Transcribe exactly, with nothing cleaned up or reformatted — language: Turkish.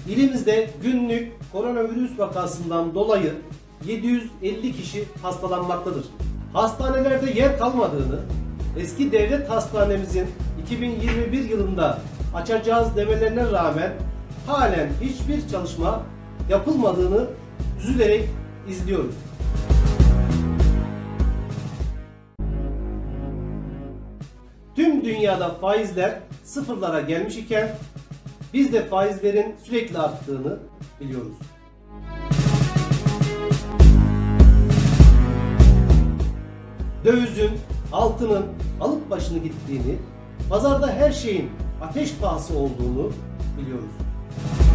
İlimizde günlük koronavirüs vakasından dolayı yedi yüz elli kişi hastalanmaktadır. Hastanelerde yer kalmadığını, eski devlet hastanemizin iki bin yirmi bir yılında açacağız demelerine rağmen halen hiçbir çalışma yapılmadığını üzülerek izliyoruz. Tüm dünyada faizler sıfırlara gelmiş iken biz de faizlerin sürekli arttığını biliyoruz. Dövizin, altının alıp başını gittiğini, pazarda her şeyin ateş pahası olduğunu biliyoruz.